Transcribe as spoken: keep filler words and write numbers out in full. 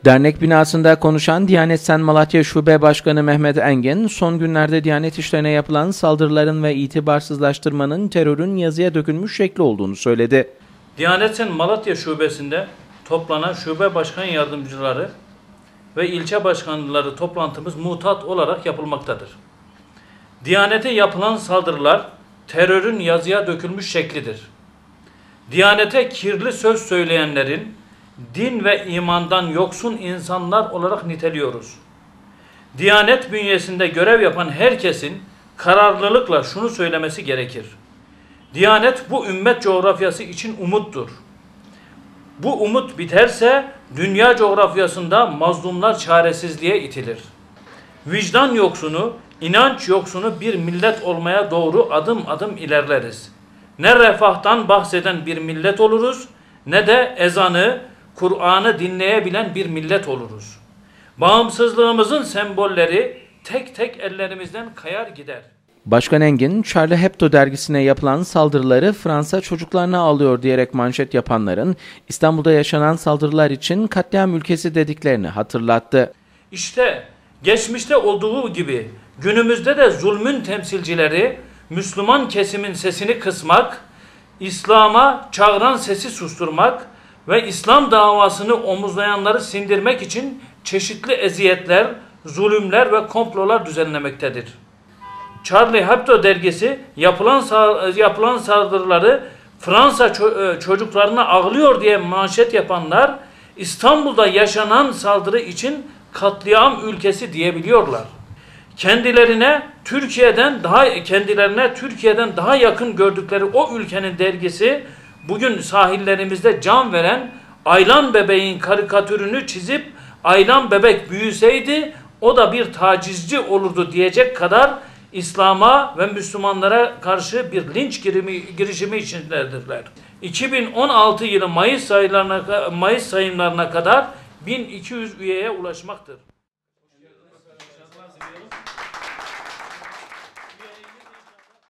Dernek binasında konuşan Diyanet Sen Malatya Şube Başkanı Mehmet Engin, son günlerde Diyanet işlerine yapılan saldırıların ve itibarsızlaştırmanın terörün yazıya dökülmüş şekli olduğunu söyledi. Diyanet Sen Malatya Şubesi'nde toplanan şube başkan yardımcıları ve ilçe başkanları toplantımız mutat olarak yapılmaktadır. Diyanete yapılan saldırılar terörün yazıya dökülmüş şeklidir. Diyanete kirli söz söyleyenlerin din ve imandan yoksun insanlar olarak niteliyoruz. Diyanet bünyesinde görev yapan herkesin kararlılıkla şunu söylemesi gerekir. Diyanet bu ümmet coğrafyası için umuttur. Bu umut biterse dünya coğrafyasında mazlumlar çaresizliğe itilir. Vicdan yoksunu, inanç yoksunu bir millet olmaya doğru adım adım ilerleriz. Ne refahtan bahseden bir millet oluruz, ne de ezanı, Kur'an'ı dinleyebilen bir millet oluruz. Bağımsızlığımızın sembolleri tek tek ellerimizden kayar gider. Başkan Engin, Charlie Hebdo dergisine yapılan saldırıları Fransa çocuklarına alıyor diyerek manşet yapanların İstanbul'da yaşanan saldırılar için katliam ülkesi dediklerini hatırlattı. İşte geçmişte olduğu gibi günümüzde de zulmün temsilcileri Müslüman kesimin sesini kısmak, İslam'a çağıran sesi susturmak ve İslam davasını omuzlayanları sindirmek için çeşitli eziyetler, zulümler ve komplolar düzenlemektedir. Charlie Hebdo dergisi yapılan yapılan saldırıları Fransa ço- çocuklarına ağlıyor diye manşet yapanlar İstanbul'da yaşanan saldırı için katliam ülkesi diyebiliyorlar. Kendilerine Türkiye'den daha kendilerine Türkiye'den daha yakın gördükleri o ülkenin dergisi bugün sahillerimizde can veren Aylan bebeğin karikatürünü çizip Aylan bebek büyüseydi o da bir tacizci olurdu diyecek kadar İslam'a ve Müslümanlara karşı bir linç girimi, girişimi içindedirler. iki bin on altı yılı Mayıs sayılarına, Mayıs sayımlarına kadar bin iki yüz üyeye ulaşmaktır.